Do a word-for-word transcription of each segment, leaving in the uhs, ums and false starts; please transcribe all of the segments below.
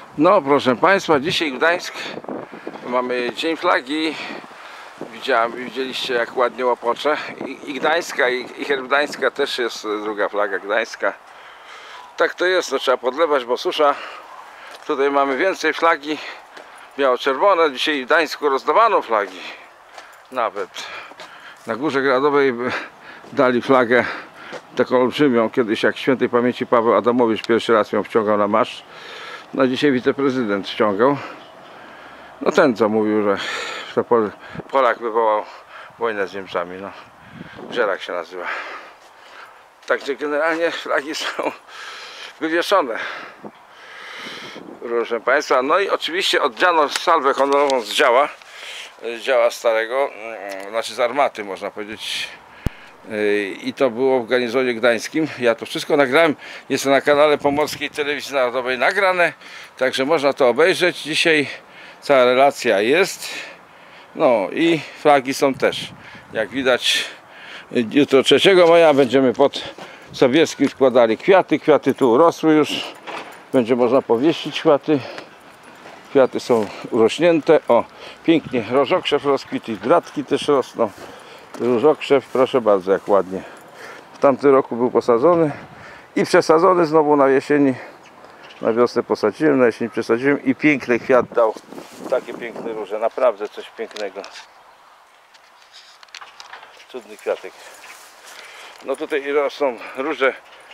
No proszę Państwa, dzisiaj Gdańsk, mamy Dzień Flagi. Widziałem, widzieliście jak ładnie łopocze. I, i Gdańska, i, i herb Gdańska też jest druga flaga Gdańska. Tak to jest, to trzeba podlewać, bo susza. Tutaj mamy więcej flagi biało-czerwone. Dzisiaj w Gdańsku rozdawano flagi. Nawet na Górze Gradowej dali flagę taką olbrzymią. Kiedyś jak świętej pamięci Paweł Adamowicz pierwszy raz ją wciągał na marsz. No dzisiaj wiceprezydent ściągał. No ten co mówił, że to Polak wywołał wojnę z Niemcami. No, Żerak się nazywa. Także generalnie flagi są wywieszone, proszę Państwa. No i oczywiście oddziano salwę honorową z działa, z działa starego, znaczy z armaty można powiedzieć. I to było w garnizonie gdańskim. Ja to wszystko nagrałem, jest to na kanale Pomorskiej Telewizji Narodowej nagrane, także można to obejrzeć. Dzisiaj cała relacja jest. No i flagi są też, jak widać. Jutro trzeciego maja będziemy pod Sowieckim składali kwiaty. Kwiaty tu urosły już, będzie można powiesić kwiaty. Kwiaty są urośnięte. O, pięknie rożokrzew rozkwitł, gratki też rosną. Różokrzew, proszę bardzo, jak ładnie. W tamtym roku był posadzony i przesadzony znowu na jesieni. Na wiosnę posadziłem, na jesieni przesadziłem i piękny kwiat dał. Takie piękne róże, naprawdę coś pięknego. Cudny kwiatek. No tutaj rosną róże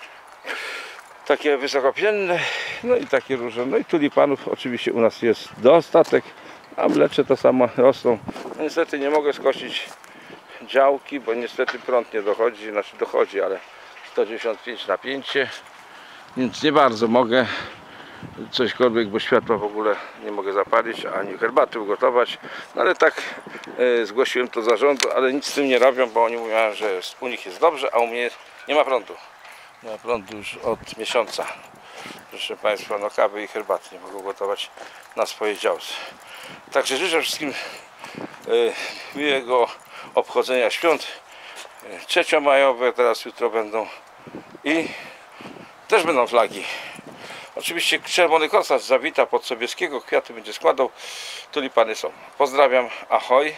takie wysokopienne, no i takie róże. No i tulipanów oczywiście u nas jest dostatek, a mlecze to samo rosną. No niestety nie mogę skosić działki, bo niestety prąd nie dochodzi, znaczy dochodzi, ale sto dziewięćdziesiąt pięć napięcie, więc nie bardzo mogę cośkolwiek, bo światła w ogóle nie mogę zapalić, ani herbaty ugotować. No ale tak e, zgłosiłem to zarządu, ale nic z tym nie robią, bo oni mówią, że u nich jest dobrze, a u mnie nie ma prądu. Nie ma prądu już od miesiąca. Proszę Państwa, no kawy i herbaty nie mogą gotować na swojej działce. Także życzę wszystkim e, miłego obchodzenia świąt trzeciomajowe, teraz jutro będą i też będą flagi. Oczywiście czerwony korsarz zawita pod Sobieskiego, kwiaty będzie składał, tulipany są. Pozdrawiam, ahoj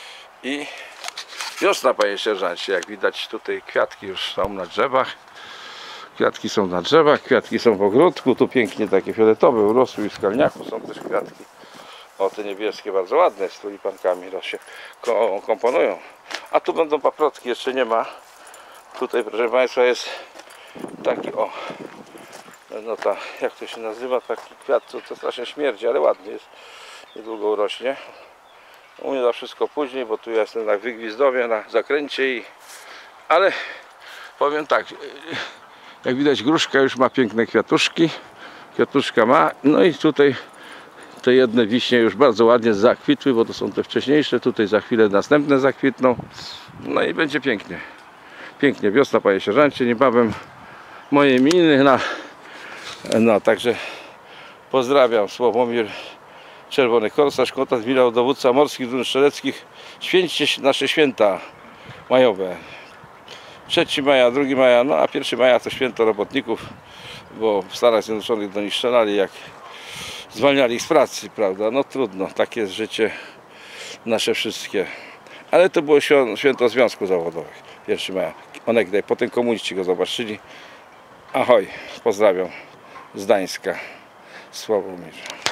i wiosna, panie sierżancie. Jak widać tutaj kwiatki już są na drzewach. Kwiatki są na drzewach, kwiatki są w ogródku, tu pięknie takie fioletowe urosły i w skalniaku są też kwiatki. O, te niebieskie bardzo ładne z tulipankami się komponują. A tu będą paprotki, jeszcze nie ma. Tutaj proszę Państwa jest taki o, no ta, jak to się nazywa, taki kwiat, co to strasznie śmierdzi, ale ładny jest. Niedługo urośnie. U mnie da wszystko później, bo tu jestem na wygwizdowie, na zakręcie i... Ale powiem tak, jak widać gruszka już ma piękne kwiatuszki. Kwiatuszka ma, no i tutaj te jedne wiśnie już bardzo ładnie zakwitły, bo to są te wcześniejsze. Tutaj za chwilę następne zakwitną. No i będzie pięknie. Pięknie wiosna, panie sierżancie. Niebawem moje miny na... No, także pozdrawiam. Sławomir, czerwony korsarz, kontat admirał, dowódca morskich dróg strzeleckich. Święćcie nasze święta majowe. trzeciego maja, drugiego maja, no a pierwszego maja to święto robotników, bo w Stanach Zjednoczonych do nich strzelali, jak zwalniali ich z pracy, prawda? No trudno, takie jest życie nasze wszystkie. Ale to było święto związków zawodowych, pierwszego maja. Onegdaj, potem komuniści go zobaczyli. Ahoj, pozdrawiam z Gdańska, Sławomir.